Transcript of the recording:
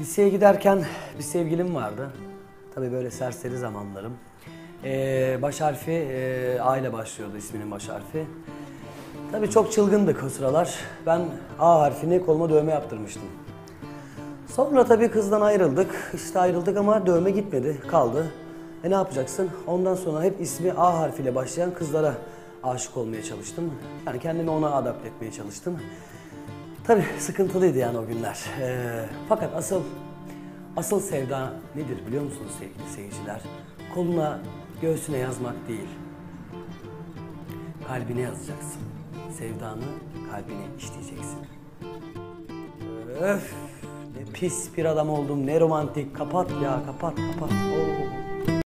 Liseye giderken bir sevgilim vardı. Tabii böyle serseri zamanlarım. Baş harfi A ile başlıyordu, isminin baş harfi. Tabii çok çılgındık o sıralar. Ben A harfini koluma dövme yaptırmıştım. Sonra tabii kızdan ayrıldık. İşte ayrıldık ama dövme gitmedi, kaldı. Ne yapacaksın? Ondan sonra hep ismi A harfiyle başlayan kızlara aşık olmaya çalıştım. Yani kendimi ona adapte etmeye çalıştım. Tabii sıkıntılıydı yani o günler. Fakat asıl sevda nedir biliyor musunuz sevgili seyirciler? Koluna, göğsüne yazmak değil. Kalbine yazacaksın. Sevdanı kalbine işleyeceksin. Öf! Ne pis bir adam oldum, ne romantik. Kapat ya, kapat. Oo.